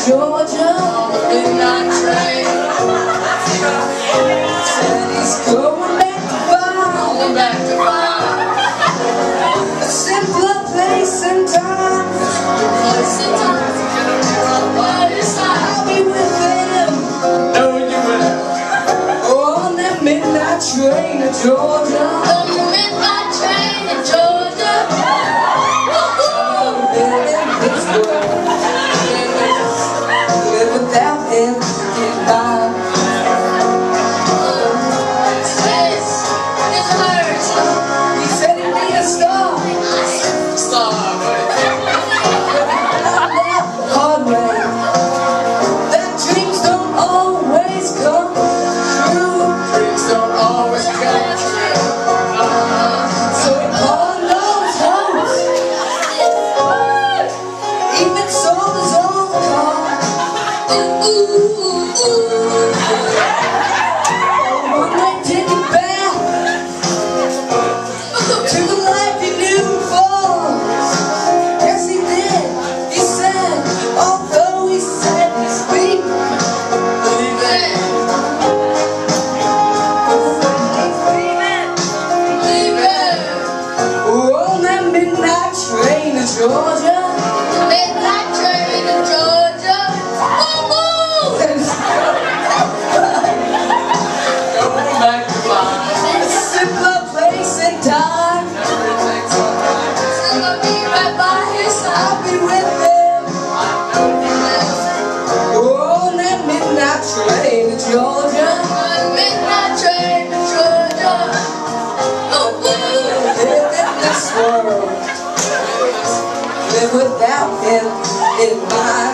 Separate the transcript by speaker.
Speaker 1: Georgia, midnight train. Said he's going back to find a simpler place and time. I'll be with him.
Speaker 2: No, you will.
Speaker 1: On that midnight train to Georgia.
Speaker 3: On the midnight train to Georgia.
Speaker 1: In this world, live without him, get by. He said he'd be a star. Hard way. That dreams don't always come true.
Speaker 2: Dreams don't always come true.
Speaker 1: So he called those hoes. Even sold his own car. One night ticket back to the life he knew before. Yes, he did. He said, although he said he's weak, on that midnight train to Georgia.
Speaker 3: Midnight train to Georgia. Woo-woo!
Speaker 2: Going back to find.
Speaker 1: A simpler place and time.
Speaker 2: Never takes all time.
Speaker 3: I'm gonna be right by his side.
Speaker 1: I'll be with them.
Speaker 2: I know you will.
Speaker 1: On that midnight train to Georgia.
Speaker 3: Midnight train to Georgia.
Speaker 1: Live in this world. Live without him in mind.